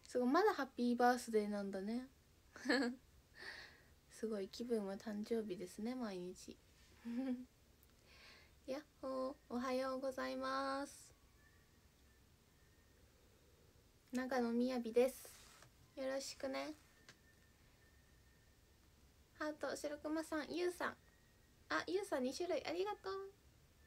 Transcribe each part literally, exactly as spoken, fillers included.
すごいまだハッピーバースデーなんだねすごい気分は誕生日ですね毎日やっほー、おはようございます。長野みやびです。よろしくね。ハート、白熊さん、ゆうさん、あ、ゆうさんに種類ありがとう。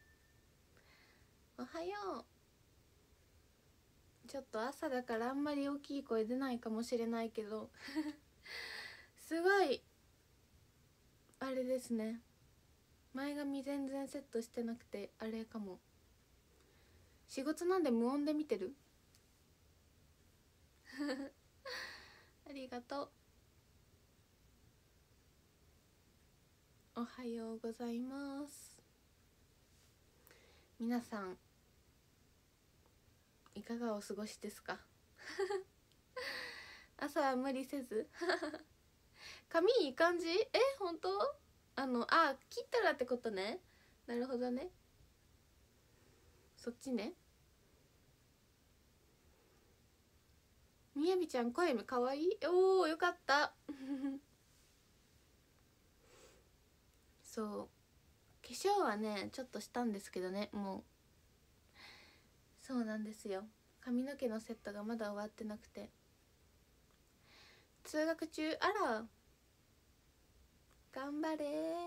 おはよう。ちょっと朝だからあんまり大きい声出ないかもしれないけどすごいあれですね、前髪全然セットしてなくてあれかも。仕事なんで無音で見てるありがとう。おはようございます。皆さんいかがお過ごしですか朝は無理せず髪いい感じ？え、本当？あの、あ、切ったらってことね。なるほどね。そっちね。みやびちゃん声かわいい。おー、よかったそう化粧はねちょっとしたんですけどね、もうそうなんですよ。髪の毛のセットがまだ終わってなくて。通学中、あら頑張れ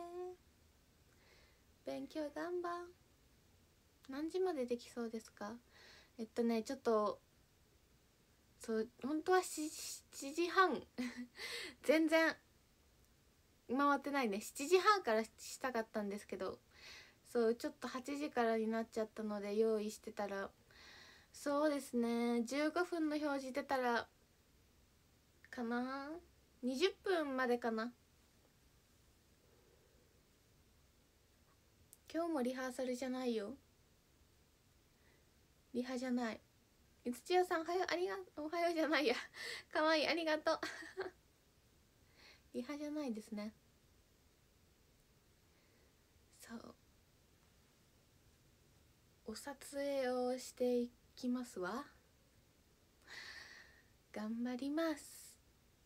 勉強頑張。何時までできそうですか？えっとねちょっとそう本当はしちじはん全然回ってないね。しちじはんからしたかったんですけど、そうちょっとはちじからになっちゃったので、用意してたらそうですねじゅうごふんの表示出たらかな、にじゅっぷんまでかな。今日もリハーサルじゃないよ。リハじゃない。いつちやさんおはよう、ありがおはようじゃないやかわいい、ありがとうリハじゃないですね。そうお撮影をしていきますわ。頑張ります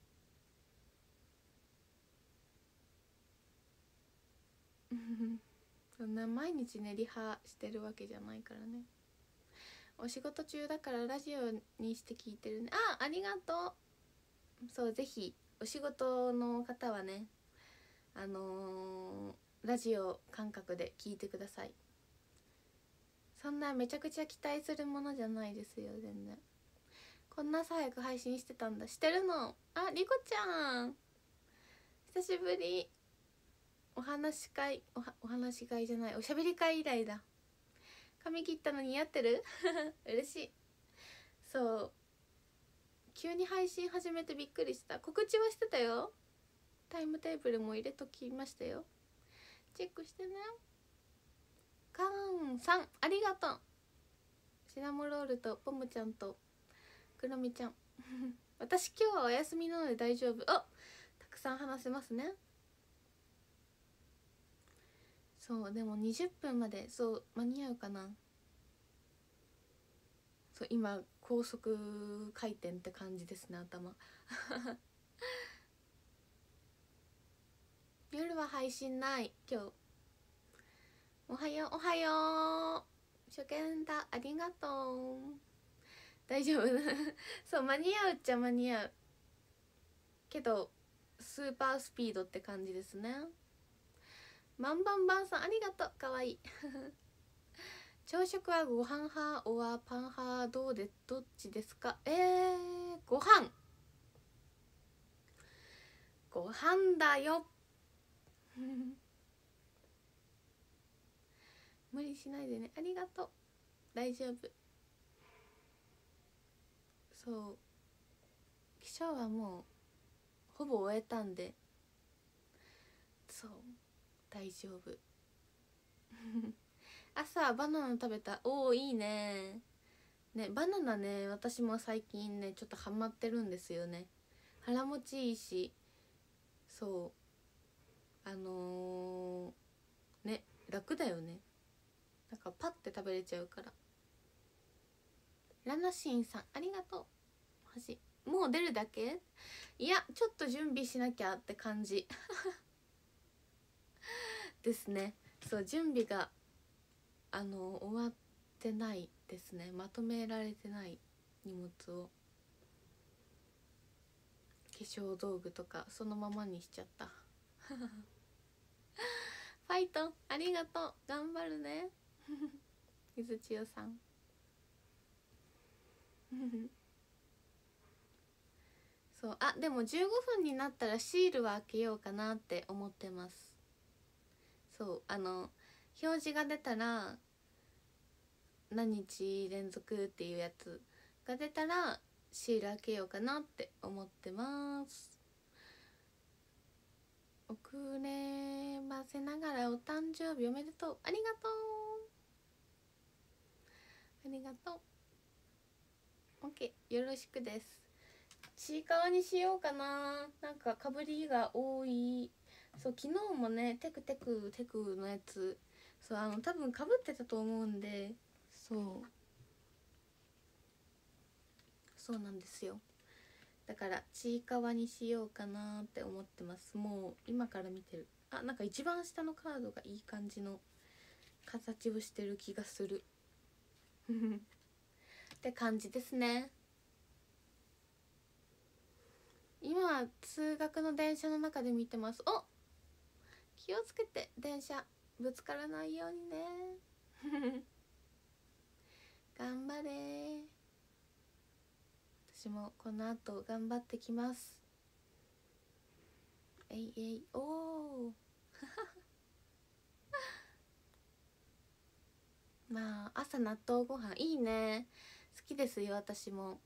そんな毎日ねリハしてるわけじゃないからね。お仕事中だからラジオにして聞いてるね。あ、ありがとう。そうぜひお仕事の方はね、あのー、ラジオ感覚で聞いてください。そんなめちゃくちゃ期待するものじゃないですよ全然。こんな朝早く配信してたんだ。してるの？あ、りこちゃん久しぶり。お話し会、おはお話し会じゃない、おしゃべり会以来だ。髪切ったの似合ってる嬉しい。そう急に配信始めてびっくりした。告知はしてたよ。タイムテーブルも入れときましたよ。チェックしてね。カーンさんありがとう。シナモロールとポムちゃんとクロミちゃん私今日はお休みなので大丈夫。あ、たくさん話せますね。そうでもにじゅっぷんまでそう間に合うかな。そう今高速回転って感じですね頭夜は配信ない今日。おはようおはよう初見だ、ありがとう。大丈夫そう間に合うっちゃ間に合うけどスーパースピードって感じですね。マンバンバンさんありがとう、かわいい朝食はご飯派おはパン派どうでどっちですか？えー、ご飯ご飯だよ無理しないでね、ありがとう。大丈夫。そう起床はもうほぼ終えたんで、そう大丈夫朝バナナ食べた。おおいいね。ねバナナね私も最近ねちょっとハマってるんですよね。腹持ちいいし、そうあのー、ね楽だよね。なんかパッて食べれちゃうから。ラナシンさんありがとう。星ももう出るだけ？いやちょっと準備しなきゃって感じですね。そう、準備があの終わってないですね。まとめられてない荷物を、化粧道具とかそのままにしちゃったファイトありがとう、頑張るね水千代さんそう、あでもじゅうごふんになったらシールは開けようかなって思ってます。そう、あの表示が出たら何日連続っていうやつが出たらシール開けようかなって思ってます。遅ればせながらお誕生日おめでとう、ありがとうありがとう。 OK、 よろしくです。ちいかわにしようかな。なんかかぶりが多い。そう、昨日もねテクテクテクのやつ、そう、あの多分かぶってたと思うんで、そうそうなんですよ。だからちいかわにしようかなって思ってます。もう今から見てる。あ、なんか一番下のカードがいい感じの形をしてる気がするって感じですね。今通学の電車の中で見てます。お、気をつけて、電車ぶつからないようにね頑張れ。私もこの後頑張ってきます。えいえい、おおまあ朝納豆ご飯いいね、好きですよ私も。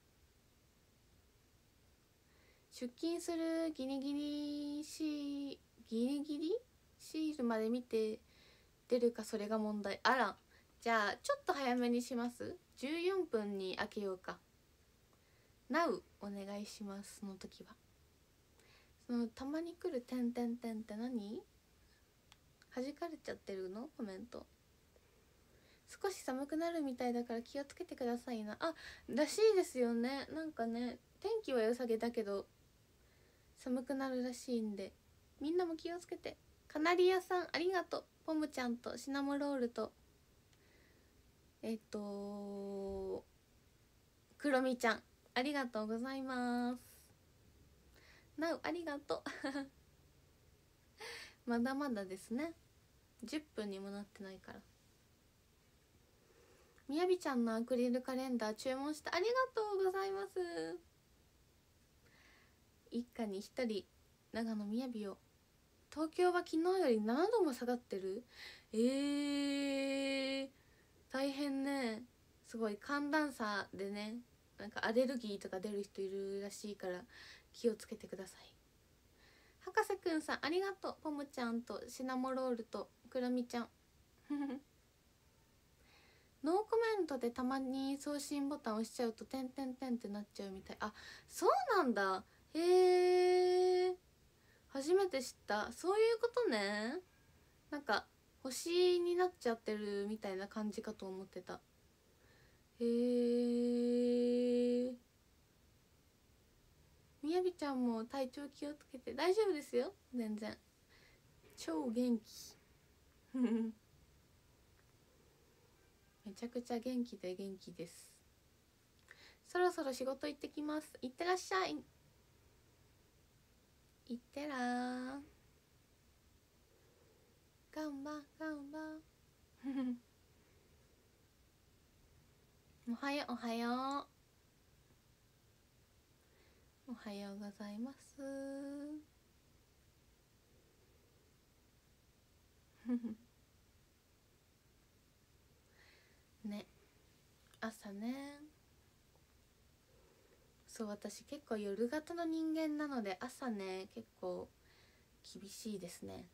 出勤するギリギリしギリギリシールまで見て出るか、それが問題。あら、じゃあちょっと早めにします。じゅうよんぷんに開けようか。 ナウ お願いします。その時はそのたまに来る「てんてんてん」って何？弾かれちゃってるの？コメント。少し寒くなるみたいだから気をつけてくださいな。あ、らしいですよね。なんかね、天気は良さげだけど寒くなるらしいんで、みんなも気をつけて。カナリアさんありがとう。ポムちゃんとシナモロールとえっとクロミちゃんありがとうございます。なうありがとうまだまだですね。じゅっぷんにもなってないから。みやびちゃんのアクリルカレンダー注文した、ありがとうございます。一家に一人長野みやびを。東京は昨日よりななども下がってる。えー、大変ね。すごい寒暖差でね、なんかアレルギーとか出る人いるらしいから気をつけてください。博士くんさんありがとう。ポムちゃんとシナモロールとクロミちゃんノーコメントでたまに送信ボタン押しちゃうと「てんてんてん」ってなっちゃうみたい。あ、そうなんだ。へえ、初めて知った。そういうことね。なんか星になっちゃってるみたいな感じかと思ってた。へえ。みやびちゃんも体調気をつけて。大丈夫ですよ、全然超元気めちゃくちゃ元気で元気です。そろそろ仕事行ってきます。いってらっしゃい。いってらー。ガンバガンバおはようおはようおはようございますね、朝ね。そう、私結構夜型の人間なので朝ね結構厳しいですね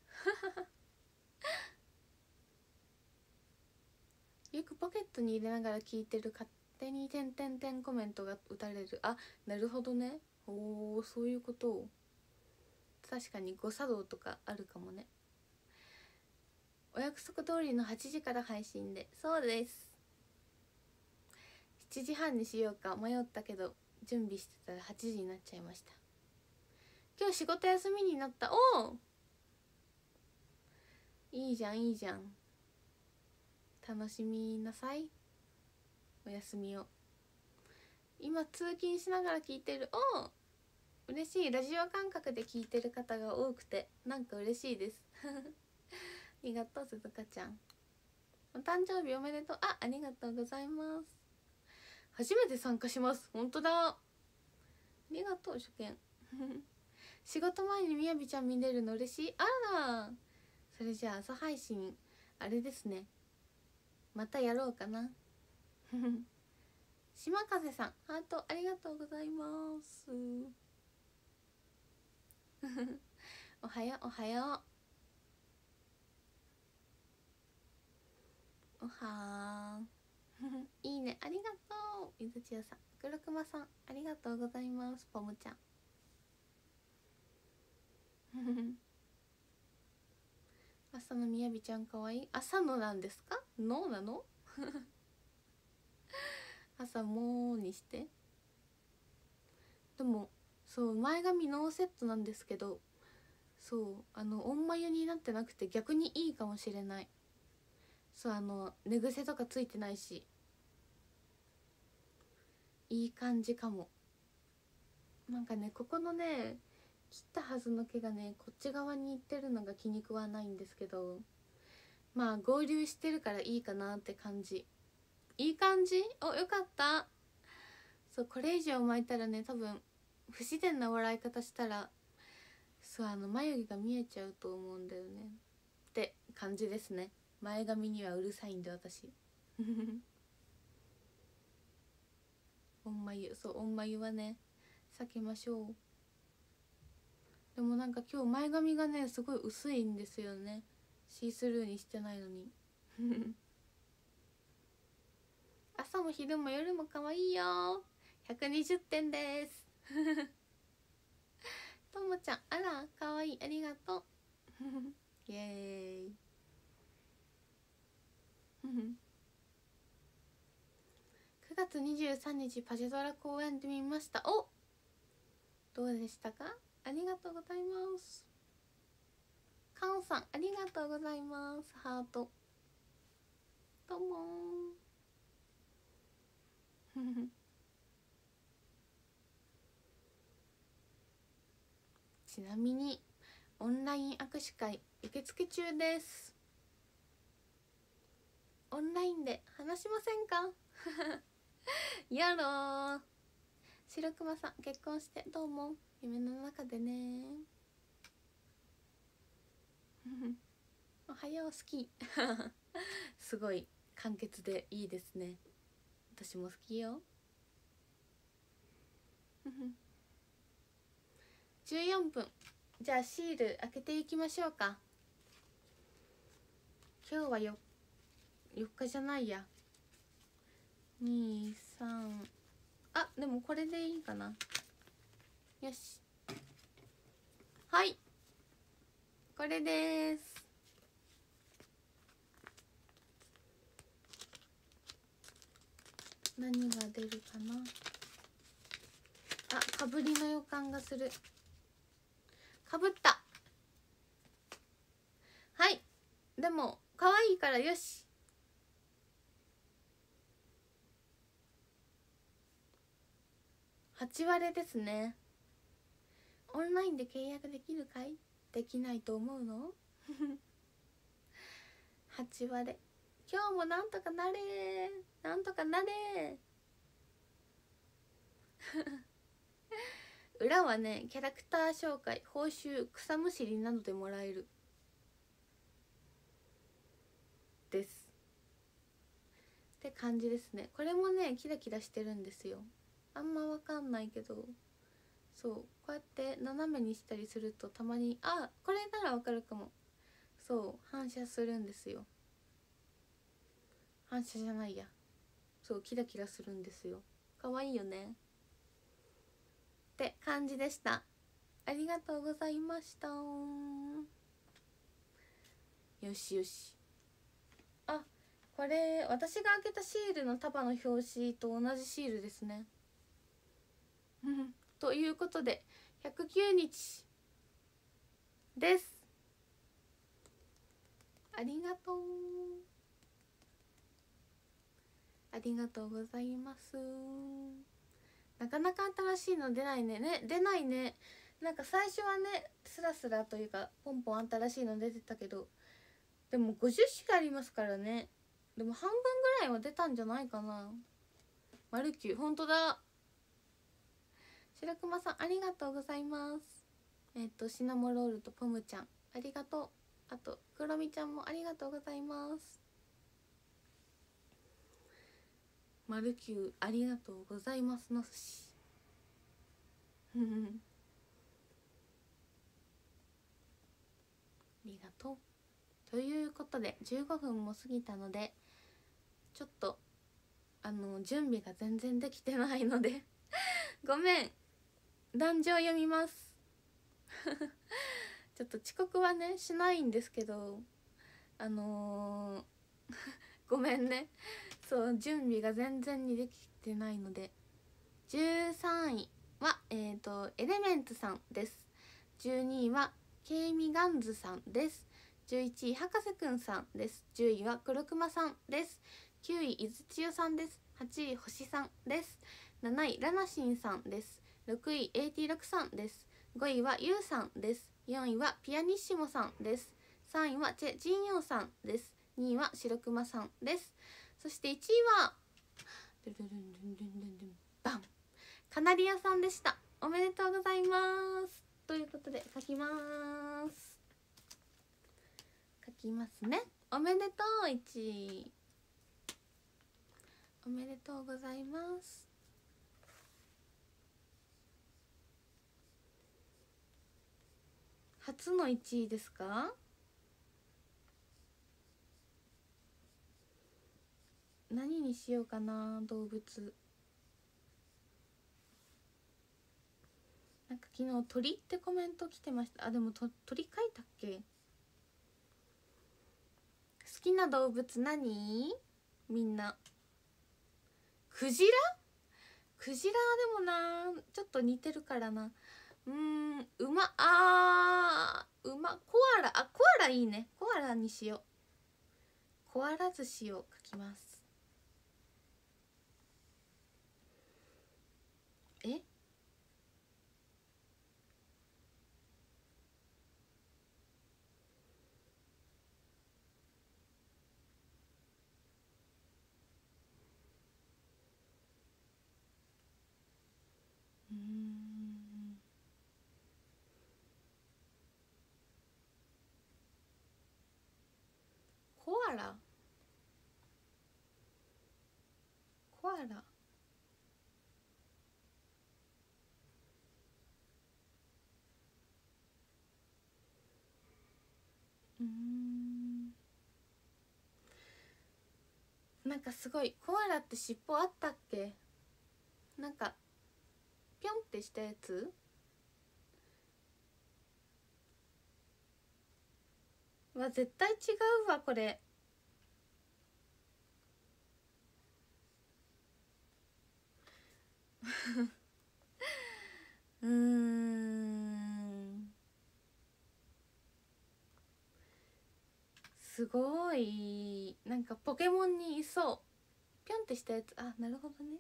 よくポケットに入れながら聞いてる勝手に点々点コメントが打たれる。あ、なるほどね。おお、そういうことを。確かに誤作動とかあるかもね。お約束通りのはちじから配信で。そうです。しちじはんにしようか迷ったけど準備してたらはちじになっちゃいました。今日仕事休みになった。おお、いいじゃんいいじゃん、楽しみなさいお休みを。今通勤しながら聞いてる。おお、嬉しい。ラジオ感覚で聞いてる方が多くてなんか嬉しいですありがとう、鈴鹿ちゃん。お誕生日おめでとう。あ、ありがとうございます。初めて参加します。本当だ、ありがとう初見仕事前にみやびちゃん見れるの嬉しい。あら、それじゃあ朝配信あれですね、またやろうかな島風さん、ハートありがとうございますおはようおはよう、おはーいいね、ありがとう。ゆずちやさん、黒熊さんありがとうございます。ポムちゃん朝のみやびちゃんかわいい。朝のなんですか、のなの朝もーにして。でもそう、前髪ノーセットなんですけど、そうあのオンマユになってなくて逆にいいかもしれない。そう、あの寝癖とかついてないしいい感じかも。なんかね、ここのね切ったはずの毛がねこっち側に行ってるのが気に食わないんですけど、まあ合流してるからいいかなって感じ。いい感じ。お、よかった。そう、これ以上巻いたらね多分不自然な笑い方したら、そうあの眉毛が見えちゃうと思うんだよねって感じですね。前髪にはうるさいんで私オンマユ、そうオンマユはね避けましょう。でもなんか今日前髪がねすごい薄いんですよね、シースルーにしてないのに朝も昼も夜も可愛いよ。ひゃくにじゅってんですともちゃん、あら可愛い、ありがとうイエーイくがつにじゅうさんにちパジェドラ公演で見ました。お、どうでしたか。ありがとうございます。カンさんありがとうございます。ハートどうもちなみにオンライン握手会受付中です。オンラインで話しませんかやろー。白熊さん結婚してどうも夢の中でねおはよう、好きすごい簡潔でいいですね。私も好きよじゅうよんぷん、じゃあシール開けていきましょうか。今日はよよっかじゃないや、にさん、あ、でもこれでいいかな。よし、はい、これです。何が出るかなあ、かぶりの予感がする。かぶった。はい、でも可愛いからよし。はち割れですね。オンラインで契約できるかい。できないと思うのはち割れ、今日もなんとかなれー、なんとかなれー裏はね、キャラクター紹介、報酬、草むしりなどでもらえるですって感じですね。これもねキラキラしてるんですよ。あんまわかんないけど、そうこうやって斜めにしたりするとたまに、あ、これならわかるかも。そう反射するんですよ。反射じゃないや、そうキラキラするんですよ。かわいいよねって感じでした。ありがとうございました。よしよし、あ、これ私が開けたシールの束の表紙と同じシールですね。 ということでひゃくきゅうにちです。ありがとうありがとうございます。なかなか新しいの出ないね。ね、出ないね。なんか最初はね、スラスラというかポンポン新しいの出てたけど、でもごじゅっしゅるいありますからね。でも半分ぐらいは出たんじゃないかな。マルキュー、ほんとだ。白熊さんありがとうございます。えっとシナモロールとポムちゃんありがとう。あとクロミちゃんもありがとうございます。マルキューありがとうございますの寿司ありがとう。ということでじゅうごふんも過ぎたので、ちょっとあの準備が全然できてないのでごめん、壇上読みますちょっと遅刻はねしないんですけど、あのーごめんね、そう準備が全然にできてないので。じゅうさんいはえっとエレメンツさんです。じゅうにいはケイミガンズさんです。じゅういちい博士くんさんです。じゅういは黒熊さんです。きゅういいずちよさんです。はちい星さんです。なないラナシンさんです。ろくいエーティーろくさんです。ごいはユウさんです。よんいはピアニッシモさんです。さんいはチェジンヨンさんです。にいは白熊さんです。そしていちいはドゥルルンルンルンルンルンバンカナリアさんでした。おめでとうございます。ということで書きます。書きますね。おめでとういちい。おめでとうございます。初のいちいですか？何にしようかな。動物なんか昨日鳥ってコメント来てました。あ、でもと鳥書いたっけ？好きな動物何？みんなクジラ？クジラでもな、ちょっと似てるからな。うーん、馬、あー、馬、コアラ、あ、コアラいいね。コアラにしよう。コアラ寿司を書きます。え？うーん。コアラ？コアラ。うーん。なんかすごいコアラって尻尾あったっけ？なんかピョンってしたやつは絶対違うわこれうーん、すごいなんかポケモンにいそう。ピョンってしたやつ。あ、なるほどね。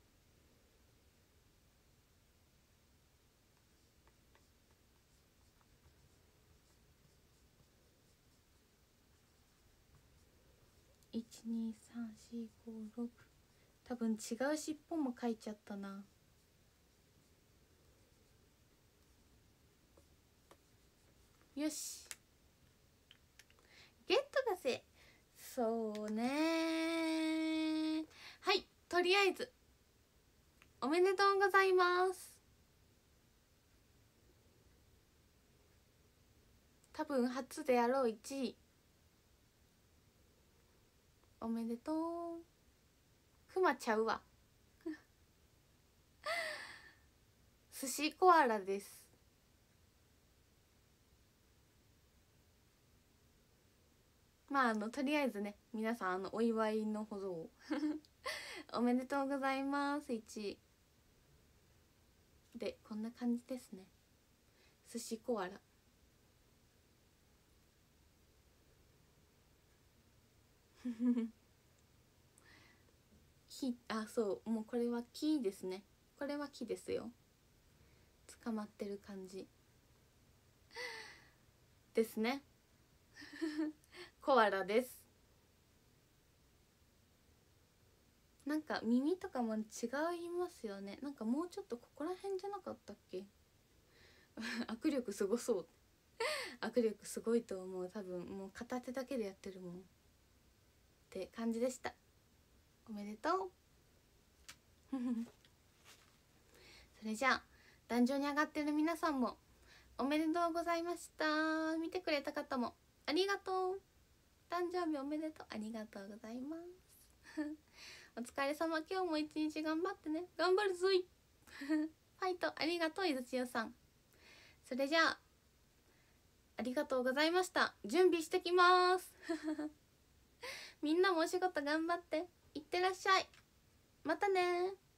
いちにさんしごろく、多分違う尻尾も書いちゃったな。よしゲットだぜ。そうね、はい、とりあえずおめでとうございます。多分初であろういちいおめでとう。クマちゃうわ寿司コアラです。まああのとりあえずね、皆さんあのお祝いのほどをおめでとうございます。いちいでこんな感じですね。寿司コアラ木、あ、そうもうこれは木ですね。これは木ですよ。捕まってる感じですねコアラです。なんか耳とかも違いますよね。なんかもうちょっとここら辺じゃなかったっけ握力すごそう握力すごいと思う。多分もう片手だけでやってるもんって感じでした。おめでとうそれじゃあ壇上に上がってる皆さんもおめでとうございました。見てくれた方もありがとう。誕生日おめでとう。ありがとうございますお疲れ様。今日も一日頑張ってね。頑張るぞいファイト。ありがとういずちよさん。それじゃあありがとうございました。準備してきますみんなもお仕事頑張っていってらっしゃい。またね。